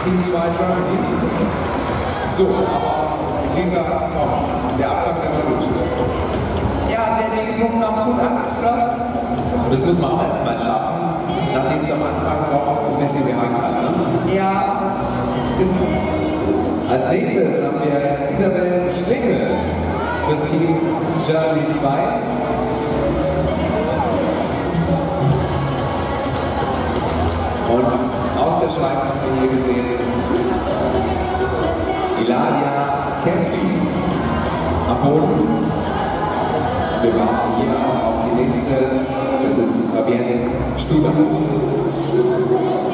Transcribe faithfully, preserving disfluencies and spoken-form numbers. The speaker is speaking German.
Team zwei Germany. So, Lisa, komm, der Abgang war gut. Ja, sie hat den Übung noch gut abgeschlossen. Das müssen wir auch jetzt mal schaffen, nachdem es am Anfang doch ein bisschen gehakt hat. Ne? Ja, das stimmt. Als nächstes haben wir Isabel Stingel fürs Team Germany zwei. Und aus der Schweiz haben wir hier gesehen Ilaria Kessley am Boden. Wir warten hier auch auf die nächste, das ist Fabienne Stuber.